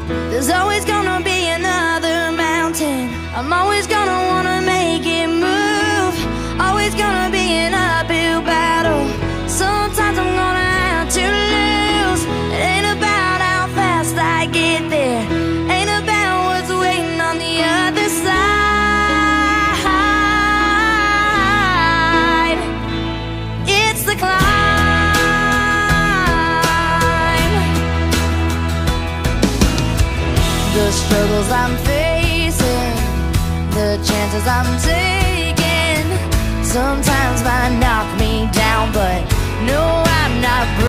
There's always gonna be another mountain. I'm always gonna wanna make it move. Always gonna be an uphill battle. Sometimes I'm gonna have to lose. It ain't about how fast I get there. Ain't about what's waiting on the other side. It's the climb. The struggles I'm facing, the chances I'm taking, sometimes might knock me down, but no, I'm not